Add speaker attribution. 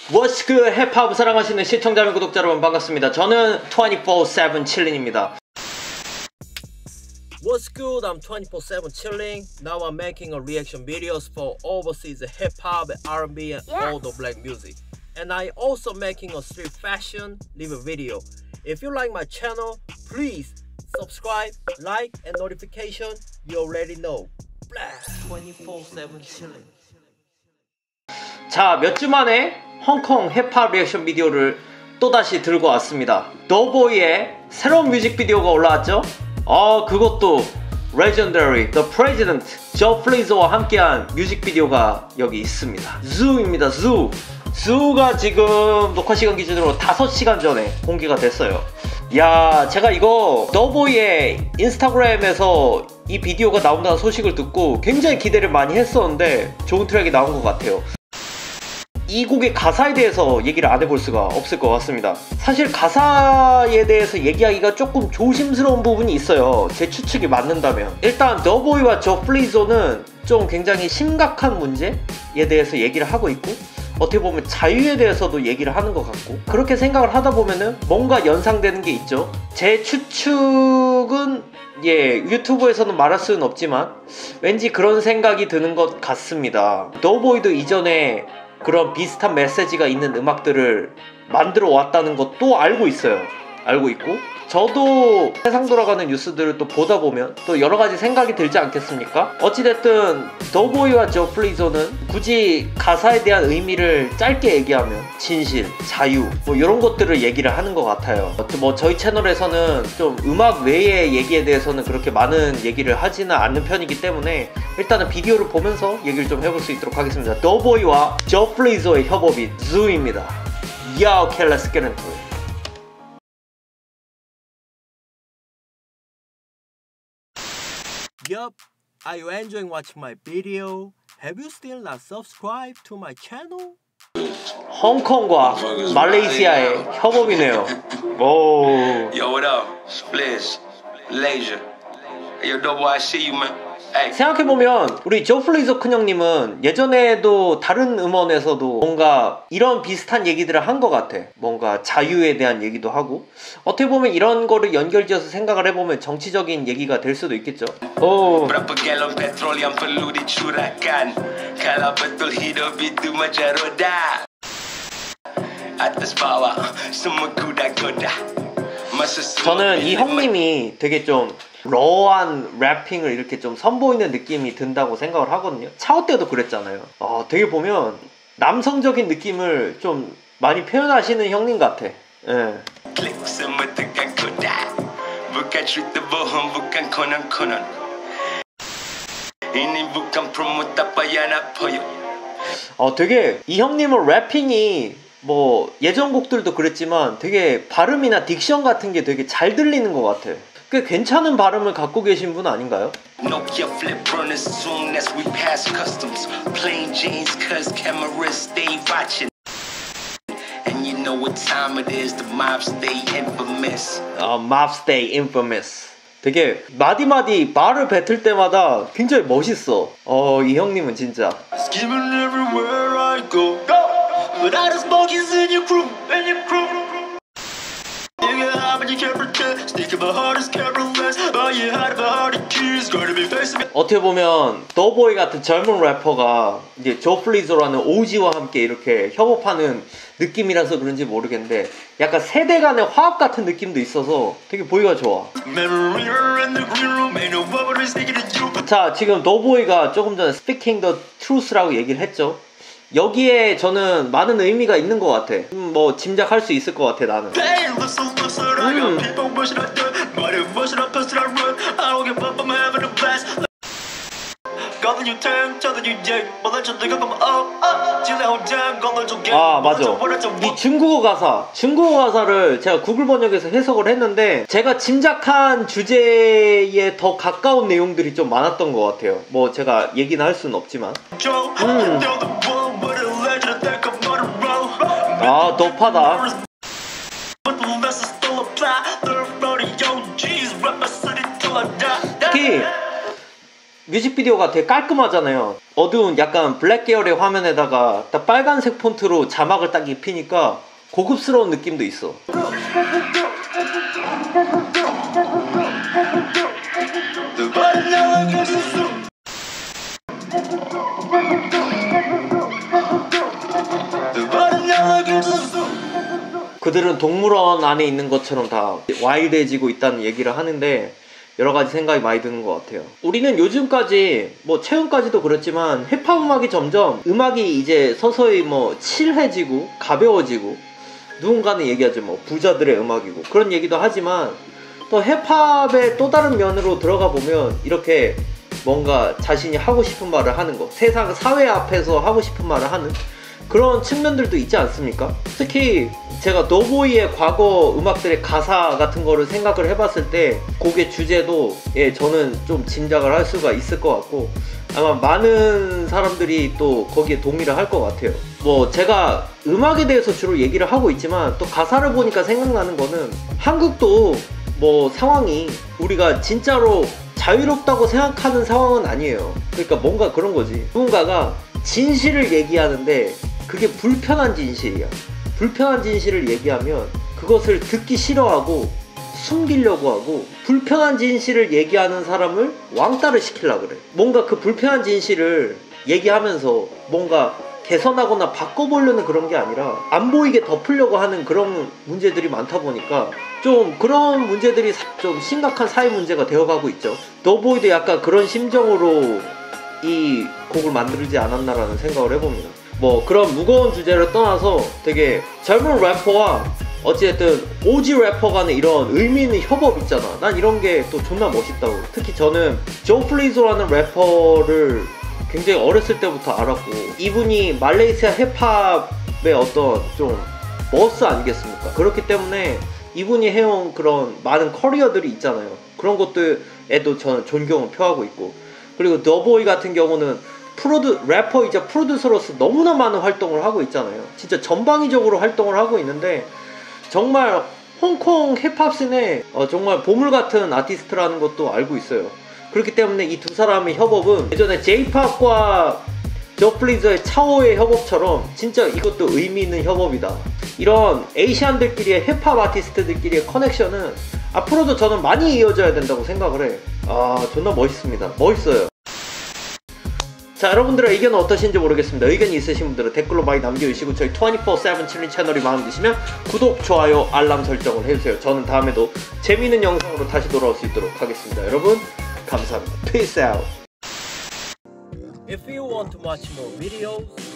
Speaker 1: What's good 힙합 사랑하시는 시청자 및 구독자 여러분 반갑습니다. 저는 24/7 chilling입니다. What's good? I'm 24/7 chilling. Now I'm making a reaction videos for overseas hip hop, R&B, and all the black music. And I also making a street fashion review video. If you like my channel, please subscribe, like, and notification. You already know. Blast 24/7 chilling. 자, 몇 주 만에 홍콩 힙합 리액션 비디오를 또다시 들고 왔습니다. 더보이의 새로운 뮤직비디오가 올라왔죠? 그것도 Legendary, The President, 저 플리저와 함께한 뮤직비디오가 여기 있습니다. Zoo입니다. Zoo. Zoo가 지금 녹화 시간 기준으로 5시간 전에 공개가 됐어요. 야, 제가 이거 더보이의 인스타그램에서 이 비디오가 나온다는 소식을 듣고 굉장히 기대를 많이 했었는데 좋은 트랙이 나온 것 같아요. 이 곡의 가사에 대해서 얘기를 안 해볼 수가 없을 것 같습니다. 사실 가사에 대해서 얘기하기가 조금 조심스러운 부분이 있어요. 제 추측이 맞는다면. 일단 더보이와 저 플리조는 좀 굉장히 심각한 문제에 대해서 얘기를 하고 있고, 어떻게 보면 자유에 대해서도 얘기를 하는 것 같고, 그렇게 생각을 하다 보면은 뭔가 연상되는 게 있죠. 제 추측은 유튜브에서는 말할 수는 없지만 왠지 그런 생각이 드는 것 같습니다. 더보이도 이전에 그런 비슷한 메시지가 있는 음악들을 만들어 왔다는 것도 알고 있어요. 알고 있고, 저도 세상 돌아가는 뉴스들을 또 보다 보면 또 여러 가지 생각이 들지 않겠습니까? 어찌됐든 더보이와 저 플리저는 굳이 가사에 대한 의미를 짧게 얘기하면 진실, 자유 뭐 이런 것들을 얘기를 하는 것 같아요. 뭐 저희 채널에서는 좀 음악 외의 얘기에 대해서는 그렇게 많은 얘기를 하지는 않는 편이기 때문에 일단은 비디오를 보면서 얘기를 좀 해볼 수 있도록 하겠습니다. 더보이와 저 플리저의 협업인 Zoo입니다. Yeah, okay, let's get into it. Yup, are you enjoying watching my video? Have you still not subscribed to my channel? 홍콩과 말레이시아의 협업이네요. 오.
Speaker 2: Yo, what up? Splish, Leisure. Yo, Doughboy, I see you, man.
Speaker 1: 생각해보면 우리 저 플리저 큰형님은 예전에도 다른 음원에서도 뭔가 이런 비슷한 얘기들을 한 것 같아. 뭔가 자유에 대한 얘기도 하고, 어떻게 보면 이런 거를 연결지어서 생각을 해보면 정치적인 얘기가 될 수도 있겠죠. 오. 저는 이 형님이 되게 좀 러한 래핑을 이렇게 좀 선보이는 느낌이 든다고 생각을 하거든요. 차오 때도 그랬잖아요. 되게 보면 남성적인 느낌을 좀 많이 표현하시는 형님 같아. 예. 되게 이 형님은 래핑이 뭐 예전 곡들도 그랬지만 되게 발음이나 딕션 같은 게 되게 잘 들리는 것 같아. 꽤 괜찮은 발음을 갖고 계신 분 아닌가요? Mob Stay Infamous. 되게 마디마디 말을 뱉을 때마다 굉장히 멋있어. 이 형님은 진짜. But I just bogus in your crew, in your crew. You get high but you can't pretend. Sneaking my heart is careless. But you had my heart and keys. Gonna be facing me. 어떻게 보면 더보이 같은 젊은 래퍼가 이제 저 플리저라는 OG와 함께 이렇게 협업하는 느낌이라서 그런지 모르겠는데 약간 세대 간의 화합 같은 느낌도 있어서 되게 보기가 좋아. 자, 지금 더보이가 조금 전에 Speaking the Truth라고 얘기를 했죠. 여기에 저는 많은 의미가 있는 것 같아. 뭐 짐작할 수 있을 것 같아 나는. 맞아. 이 중국어 가사를 제가 구글 번역에서 해석을 했는데 제가 짐작한 주제에 더 가까운 내용들이 좀 많았던 것 같아요. 뭐 제가 얘기는 할 수는 없지만. 높하다. 특히 뮤직비디오가 되게 깔끔하잖아요. 어두운 약간 블랙 계열의 화면에다가 딱 빨간색 폰트로 자막을 딱 입히니까 고급스러운 느낌도 있어. 그들은 동물원 안에 있는 것처럼 다 와일드해지고 있다는 얘기를 하는데 여러가지 생각이 많이 드는 것 같아요. 우리는 요즘까지 뭐 최근까지도 그렇지만 힙합 음악이 점점 음악이 이제 서서히 뭐 칠해지고 가벼워지고, 누군가는 얘기하죠 뭐 부자들의 음악이고 그런 얘기도 하지만, 또 힙합의 또 다른 면으로 들어가 보면 이렇게 뭔가 자신이 하고 싶은 말을 하는 거, 세상 사회 앞에서 하고 싶은 말을 하는 그런 측면들도 있지 않습니까? 특히 제가 노보이의 과거 음악들의 가사 같은 거를 생각을 해봤을 때 곡의 주제도 저는 좀 짐작을 할 수가 있을 것 같고, 아마 많은 사람들이 또 거기에 동의를 할 것 같아요. 뭐 제가 음악에 대해서 주로 얘기를 하고 있지만 또 가사를 보니까 생각나는 거는, 한국도 뭐 상황이 우리가 진짜로 자유롭다고 생각하는 상황은 아니에요. 그러니까 뭔가 그런 거지. 누군가가 진실을 얘기하는데 그게 불편한 진실이야. 불편한 진실을 얘기하면 그것을 듣기 싫어하고 숨기려고 하고, 불편한 진실을 얘기하는 사람을 왕따를 시키려고 그래. 뭔가 그 불편한 진실을 얘기하면서 뭔가 개선하거나 바꿔보려는 그런 게 아니라 안 보이게 덮으려고 하는 그런 문제들이 많다 보니까 좀 그런 문제들이 좀 심각한 사회 문제가 되어가고 있죠. 노보이도 약간 그런 심정으로 이 곡을 만들지 않았나라는 생각을 해봅니다. 뭐 그런 무거운 주제를 떠나서 되게 젊은 래퍼와 어찌됐든 OG 래퍼 간의 이런 의미 있는 협업 있잖아. 난 이런 게 또 존나 멋있다고. 특히 저는 조 플리조라는 래퍼를 굉장히 어렸을 때부터 알았고, 이분이 말레이시아 힙합의 어떤 좀 머스 아니겠습니까? 그렇기 때문에 이분이 해온 그런 많은 커리어들이 있잖아요. 그런 것들에도 저는 존경을 표하고 있고, 그리고 더보이 같은 경우는 래퍼이자 프로듀서로서 너무나 많은 활동을 하고 있잖아요. 진짜 전방위적으로 활동을 하고 있는데, 정말 홍콩 힙합 씬에 정말 보물같은 아티스트라는 것도 알고 있어요. 그렇기 때문에 이 두 사람의 협업은 예전에 J-POP과 조 플리저의 차오의 협업처럼 진짜 이것도 의미 있는 협업이다. 이런 에이시안들끼리의 힙합 아티스트들끼리의 커넥션은 앞으로도 저는 많이 이어져야 된다고 생각을 해. 존나 멋있습니다. 멋있어요. 자, 여러분들의 의견은 어떠신지 모르겠습니다. 의견이 있으신 분들은 댓글로 많이 남겨주시고, 저희 24/7 칠린 채널이 마음에 드시면 구독, 좋아요, 알람 설정을 해주세요. 저는 다음에도 재미있는 영상으로 다시 돌아올 수 있도록 하겠습니다. 여러분 감사합니다. Peace out. If you want to watch more videos,